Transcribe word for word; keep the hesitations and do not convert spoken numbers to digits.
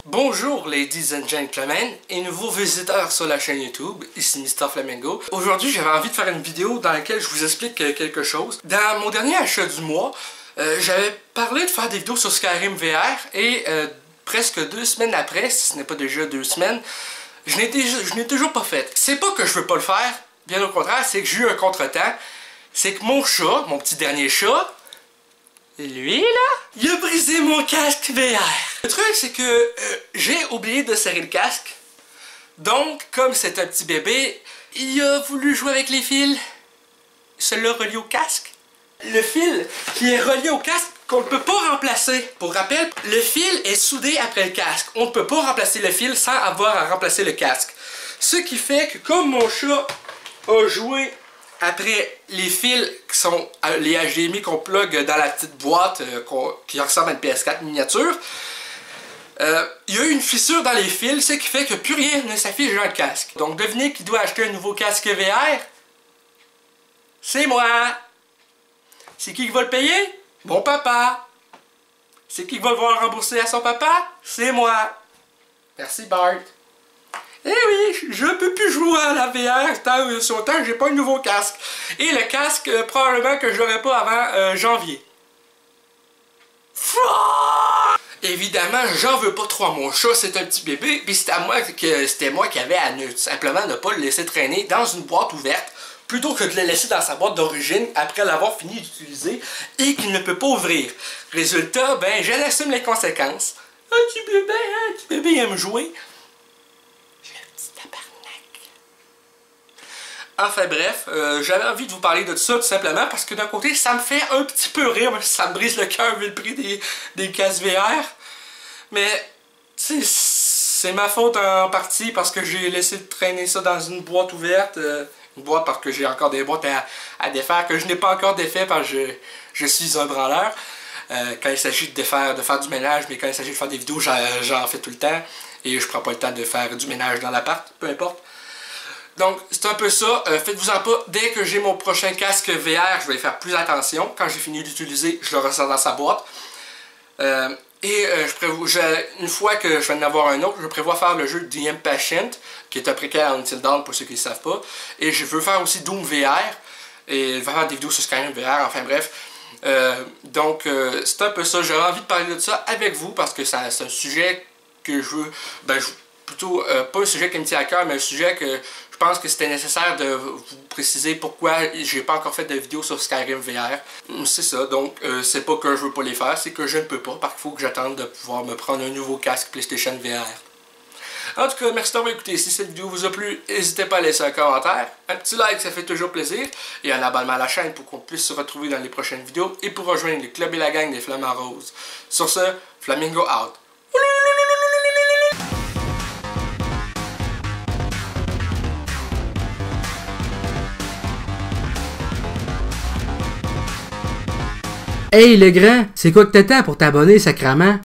Bonjour ladies and gentlemen et nouveaux visiteurs sur la chaîne YouTube, ici Mister Flamingo. Aujourd'hui j'avais envie de faire une vidéo dans laquelle je vous explique quelque chose. Dans mon dernier achat du mois, euh, j'avais parlé de faire des vidéos sur Skyrim V R et euh, presque deux semaines après, si ce n'est pas déjà deux semaines, je n'ai toujours pas fait. C'est pas que je veux pas le faire, bien au contraire, c'est que j'ai eu un contretemps. C'est que mon chat, mon petit dernier chat, lui là, il a brisé mon casque V R. Le truc c'est que euh, j'ai oublié de serrer le casque. Donc, comme c'est un petit bébé, il a voulu jouer avec les fils. Celui-là relié au casque. Le fil qui est relié au casque qu'on ne peut pas remplacer. Pour rappel, le fil est soudé après le casque. On ne peut pas remplacer le fil sans avoir à remplacer le casque. Ce qui fait que comme mon chat a joué après les fils qui sont les H D M I qu'on plug dans la petite boîte euh, qu qui ressemble à une P S quatre miniature, euh, il y a eu une fissure dans les fils, ce qui fait que plus rien ne s'affiche dans le casque. Donc devinez qui doit acheter un nouveau casque V R? C'est moi! C'est qui qui va le payer? Mon papa! C'est qui qui va le voir rembourser à son papa? C'est moi! Merci Bart! Eh oui, je peux plus jouer à la V R tant euh, sur temps que j'ai pas un nouveau casque. Et le casque, euh, probablement que je l'aurai pas avant euh, janvier. Fouah! Évidemment, j'en veux pas trop à mon chat, c'est un petit bébé, puis c'était à moi que c'était moi qui avais à ne, simplement ne pas le laisser traîner dans une boîte ouverte, plutôt que de le laisser dans sa boîte d'origine après l'avoir fini d'utiliser et qu'il ne peut pas ouvrir. Résultat, ben j'en assume les conséquences. Un petit bébé, un petit bébé aime jouer. Enfin bref, euh, j'avais envie de vous parler de ça tout simplement parce que d'un côté ça me fait un petit peu rire, même si ça me brise le cœur vu le prix des, des casques V R. Mais c'est ma faute en partie parce que j'ai laissé traîner ça dans une boîte ouverte. Euh, une boîte parce que j'ai encore des boîtes à, à défaire que je n'ai pas encore défait parce que je, je suis un branleur. Euh, quand il s'agit de défaire, de faire du ménage, mais quand il s'agit de faire des vidéos, j'en fais tout le temps. Et je prends pas le temps de faire du ménage dans l'appart, peu importe. Donc, c'est un peu ça. Euh, Faites-vous-en pas. Dès que j'ai mon prochain casque V R, je vais faire plus attention. Quand j'ai fini d'utiliser, je le ressors dans sa boîte. Euh, et euh, je prévois, je, une fois que je vais en avoir un autre, je prévois faire le jeu The Impatient, qui est un préquel à Until Dawn pour ceux qui ne le savent pas. Et je veux faire aussi Doom V R. Et faire des vidéos sur Skyrim V R, enfin bref. Euh, donc, euh, c'est un peu ça. J'avais envie de parler de ça avec vous parce que c'est un sujet que je veux... Ben, je, plutôt, euh, pas un sujet qui me tient à cœur, mais un sujet que je pense que c'était nécessaire de vous préciser pourquoi j'ai pas encore fait de vidéo sur Skyrim V R. C'est ça, donc euh, c'est pas que je veux pas les faire, c'est que je ne peux pas, parce qu'il faut que j'attende de pouvoir me prendre un nouveau casque PlayStation V R. En tout cas, merci d'avoir écouté. Si cette vidéo vous a plu, n'hésitez pas à laisser un commentaire. Un petit like, ça fait toujours plaisir. Et un abonnement à la chaîne pour qu'on puisse se retrouver dans les prochaines vidéos et pour rejoindre le club et la gang des Flamants Roses. Sur ce, Flamingo out. Hey le grand, c'est quoi que t'attends pour t'abonner, sacrament?